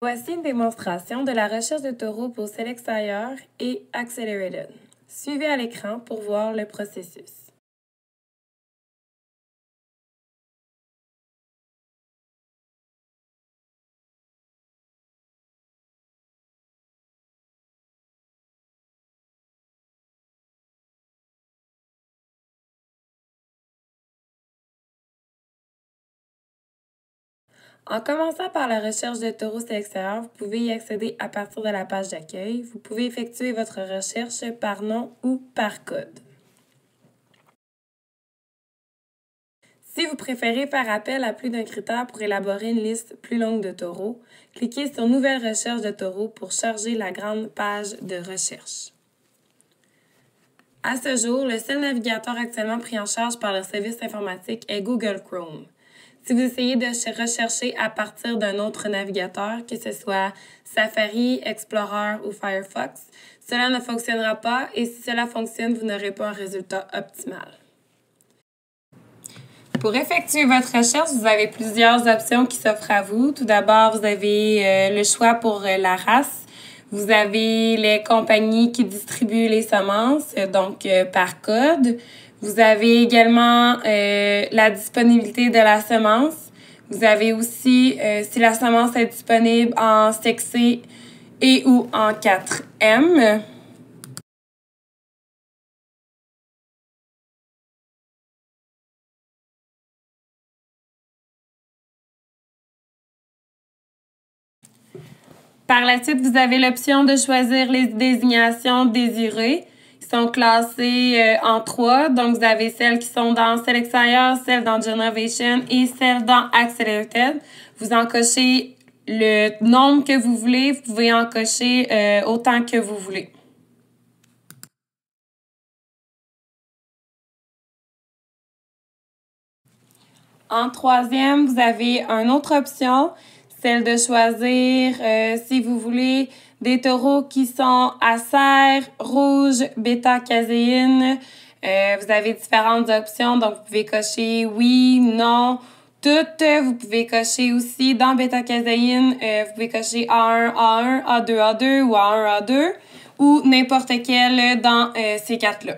Voici une démonstration de la recherche de taureaux pour SelectSire et Accelerated. Suivez à l'écran pour voir le processus. En commençant par la recherche de taureaux SelectSire, vous pouvez y accéder à partir de la page d'accueil. Vous pouvez effectuer votre recherche par nom ou par code. Si vous préférez faire appel à plus d'un critère pour élaborer une liste plus longue de taureaux, cliquez sur Nouvelle recherche de taureaux pour charger la grande page de recherche. À ce jour, le seul navigateur actuellement pris en charge par le service informatique est Google Chrome. Si vous essayez de rechercher à partir d'un autre navigateur, que ce soit Safari, Explorer ou Firefox, cela ne fonctionnera pas et si cela fonctionne, vous n'aurez pas un résultat optimal. Pour effectuer votre recherche, vous avez plusieurs options qui s'offrent à vous. Tout d'abord, vous avez le choix pour la race. Vous avez les compagnies qui distribuent les semences, donc par code. Vous avez également la disponibilité de la semence. Vous avez aussi si la semence est disponible en CEC et ou en 4M. Par la suite, vous avez l'option de choisir les désignations désirées. Ils sont classées en 3. Donc, vous avez celles qui sont dans SelectSire, celles dans Generation et celles dans Accelerated. Vous en cochez le nombre que vous voulez. Vous pouvez en cocher autant que vous voulez. En troisième, vous avez une autre option, celle de choisir, si vous voulez, des taureaux qui sont à serre, rouge, bêta-caséine. Vous avez différentes options, donc vous pouvez cocher oui, non, toutes. Vous pouvez cocher aussi dans bêta-caséine, vous pouvez cocher A1, A1, A2, A2 ou A1, A2 ou n'importe quel dans ces quatre-là.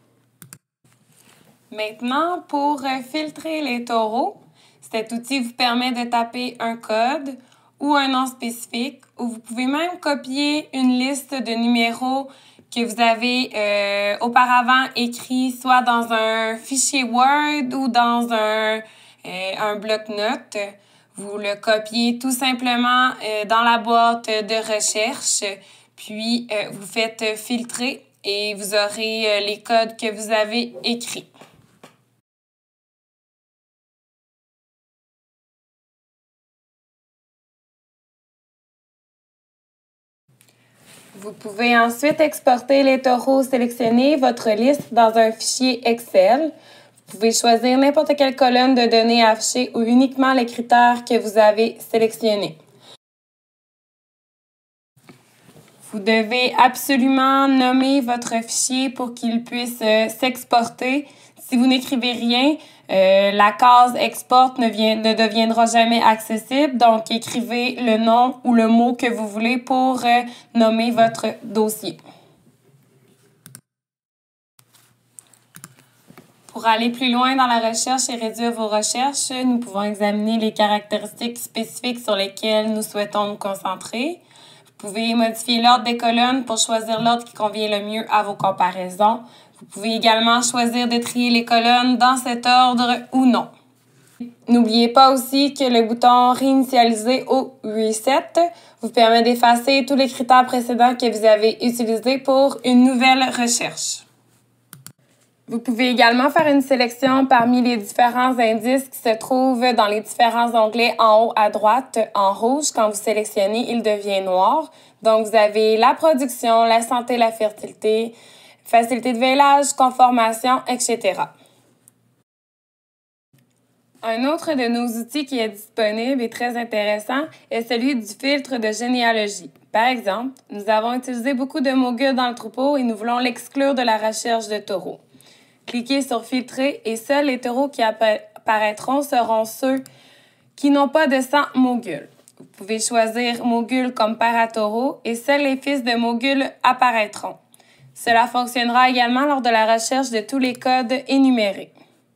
Maintenant, pour filtrer les taureaux, cet outil vous permet de taper un code ou un nom spécifique ou vous pouvez même copier une liste de numéros que vous avez auparavant écrit soit dans un fichier Word ou dans un bloc-notes. Vous le copiez tout simplement dans la boîte de recherche, puis vous faites filtrer et vous aurez les codes que vous avez écrits. Vous pouvez ensuite exporter les taureaux sélectionnés, votre liste, dans un fichier Excel. Vous pouvez choisir n'importe quelle colonne de données affichée ou uniquement les critères que vous avez sélectionnés. Vous devez absolument nommer votre fichier pour qu'il puisse s'exporter. Si vous n'écrivez rien, la case export ne deviendra jamais accessible. Donc, écrivez le nom ou le mot que vous voulez pour nommer votre dossier. Pour aller plus loin dans la recherche et réduire vos recherches, nous pouvons examiner les caractéristiques spécifiques sur lesquelles nous souhaitons nous concentrer. Vous pouvez modifier l'ordre des colonnes pour choisir l'ordre qui convient le mieux à vos comparaisons. Vous pouvez également choisir de trier les colonnes dans cet ordre ou non. N'oubliez pas aussi que le bouton réinitialiser ou Reset vous permet d'effacer tous les critères précédents que vous avez utilisés pour une nouvelle recherche. Vous pouvez également faire une sélection parmi les différents indices qui se trouvent dans les différents onglets en haut à droite en rouge. Quand vous sélectionnez, il devient noir. Donc, vous avez la production, la santé, la fertilité, facilité de vêlage, conformation, etc. Un autre de nos outils qui est disponible et très intéressant est celui du filtre de généalogie. Par exemple, nous avons utilisé beaucoup de moguls dans le troupeau et nous voulons l'exclure de la recherche de taureaux. Cliquez sur Filtrer et seuls les taureaux qui apparaîtront seront ceux qui n'ont pas de sang mogul. Vous pouvez choisir Mogul comme père à taureau et seuls les fils de Mogul apparaîtront. Cela fonctionnera également lors de la recherche de tous les codes énumérés.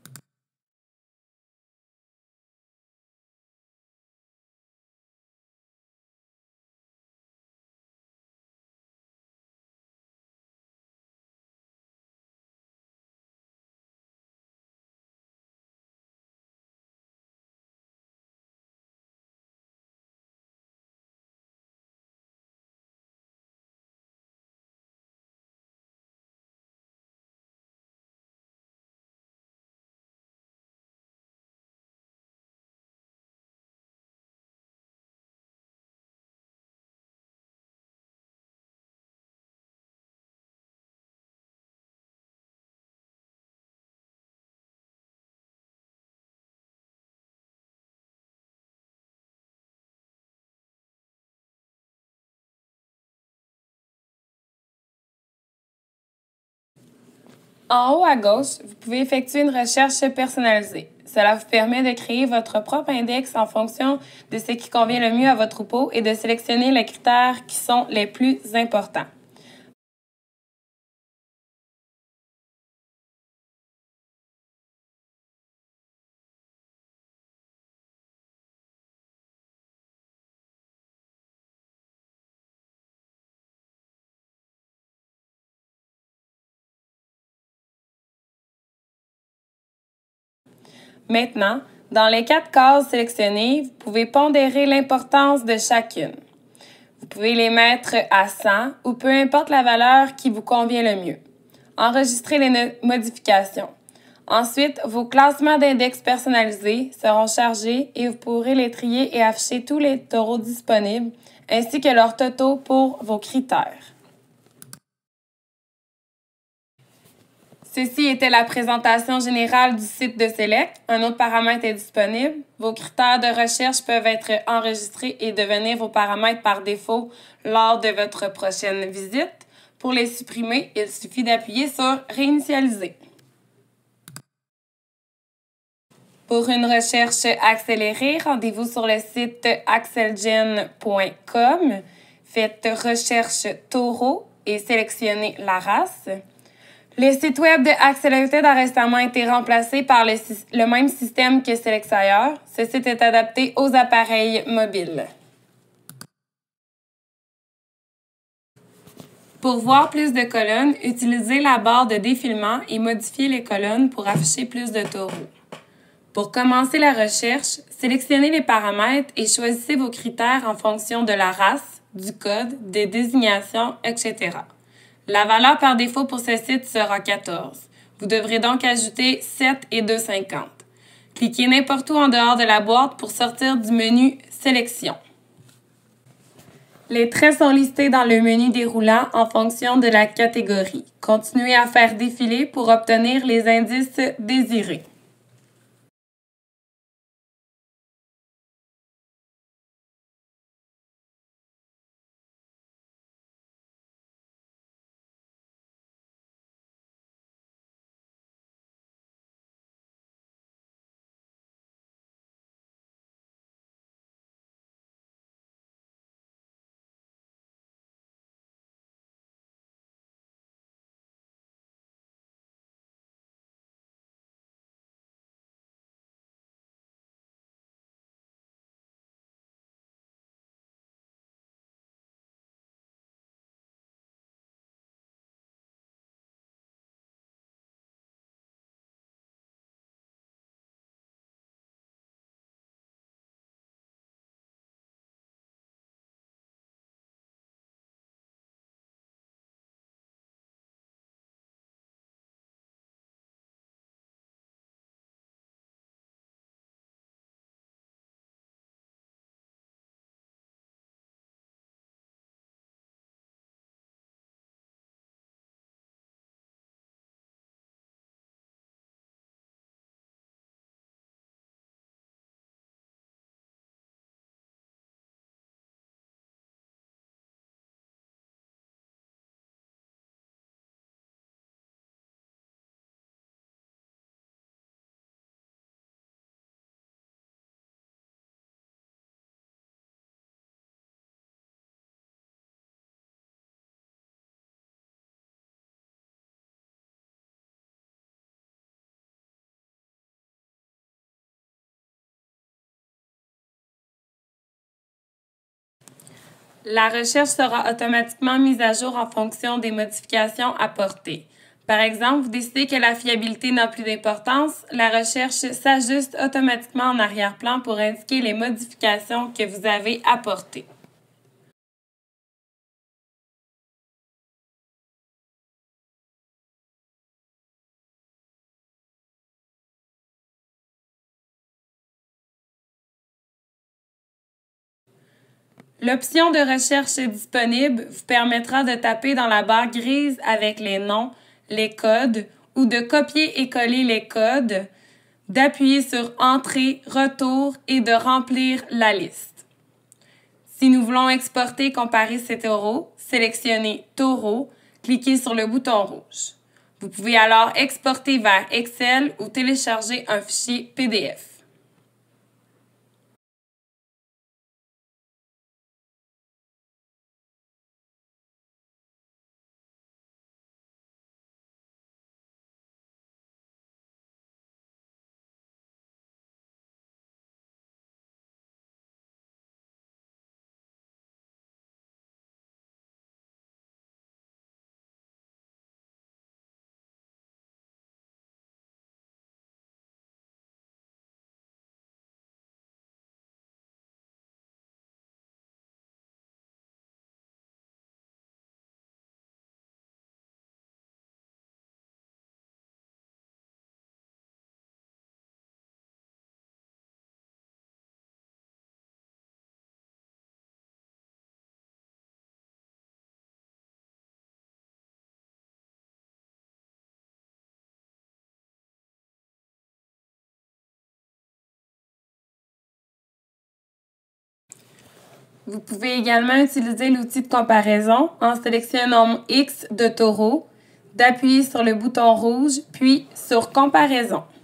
En haut à gauche, vous pouvez effectuer une recherche personnalisée. Cela vous permet de créer votre propre index en fonction de ce qui convient le mieux à votre troupeau et de sélectionner les critères qui sont les plus importants. Maintenant, dans les 4 cases sélectionnées, vous pouvez pondérer l'importance de chacune. Vous pouvez les mettre à 100 ou peu importe la valeur qui vous convient le mieux. Enregistrez les modifications. Ensuite, vos classements d'index personnalisés seront chargés et vous pourrez les trier et afficher tous les taureaux disponibles ainsi que leurs totaux pour vos critères. Ceci était la présentation générale du site de Select. Un autre paramètre est disponible. Vos critères de recherche peuvent être enregistrés et devenir vos paramètres par défaut lors de votre prochaine visite. Pour les supprimer, il suffit d'appuyer sur « Réinitialiser ». Pour une recherche accélérée, rendez-vous sur le site axelgen.com. Faites « Recherche taureau » et sélectionnez la race. Le site web de Accelerated a récemment été remplacé par le même système que Selectire. Ce site est adapté aux appareils mobiles. Pour voir plus de colonnes, utilisez la barre de défilement et modifiez les colonnes pour afficher plus de taureaux. Pour commencer la recherche, sélectionnez les paramètres et choisissez vos critères en fonction de la race, du code, des désignations, etc. La valeur par défaut pour ce site sera 14. Vous devrez donc ajouter 7 et 2,50. Cliquez n'importe où en dehors de la boîte pour sortir du menu Sélection. Les traits sont listés dans le menu déroulant en fonction de la catégorie. Continuez à faire défiler pour obtenir les indices désirés. La recherche sera automatiquement mise à jour en fonction des modifications apportées. Par exemple, vous décidez que la fiabilité n'a plus d'importance, la recherche s'ajuste automatiquement en arrière-plan pour indiquer les modifications que vous avez apportées. L'option de recherche disponible vous permettra de taper dans la barre grise avec les noms, les codes ou de copier et coller les codes, d'appuyer sur Entrée, Retour et de remplir la liste. Si nous voulons exporter comparer ces taureaux, sélectionnez Taureau, cliquez sur le bouton rouge. Vous pouvez alors exporter vers Excel ou télécharger un fichier PDF. Vous pouvez également utiliser l'outil de comparaison en sélectionnant un nombre X de taureaux, d'appuyer sur le bouton rouge, puis sur Comparaison.